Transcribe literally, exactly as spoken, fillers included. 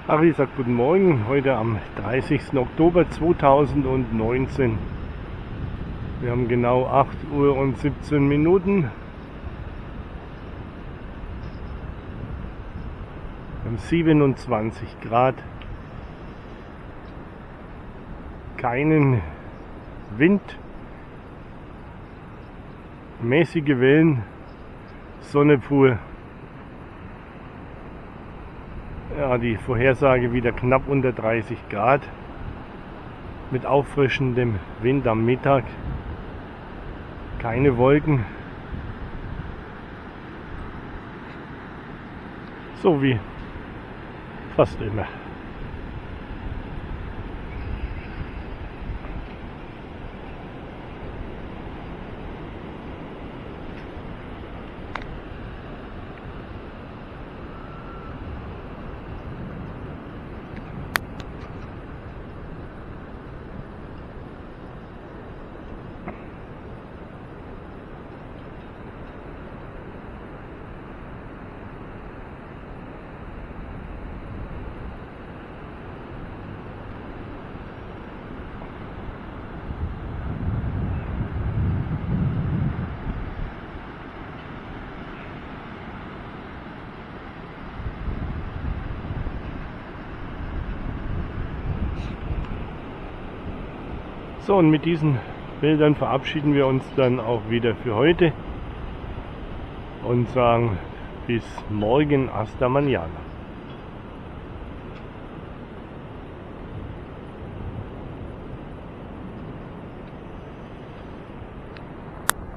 Harry sagt guten Morgen, heute am dreißigsten Oktober zweitausendneunzehn. Wir haben genau acht Uhr und siebzehn Minuten. Wir haben siebenundzwanzig Grad. Keinen Wind. Mäßige Wellen. Sonne pur. Ja, die Vorhersage wieder knapp unter dreißig Grad mit auffrischendem Wind am Mittag. Keine Wolken. So wie fast immer. So, und mit diesen Bildern verabschieden wir uns dann auch wieder für heute und sagen bis morgen hasta mañana.